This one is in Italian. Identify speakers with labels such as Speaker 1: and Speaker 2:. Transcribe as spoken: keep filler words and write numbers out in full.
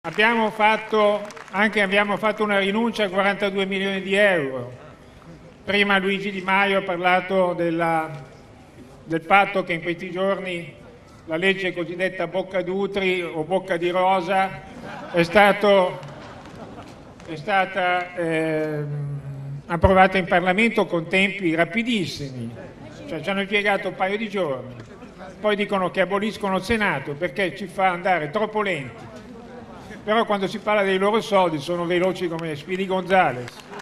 Speaker 1: Abbiamo fatto, anche abbiamo fatto una rinuncia a quarantadue milioni di euro. Prima Luigi Di Maio ha parlato della, del fatto che in questi giorni la legge cosiddetta Boccadutri o Bocca di Rosa è, stato, è stata eh, approvata in Parlamento con tempi rapidissimi, cioè ci hanno impiegato un paio di giorni, poi dicono che aboliscono il Senato perché ci fa andare troppo lenti. Però quando si parla dei loro soldi sono veloci come Speedy Gonzales.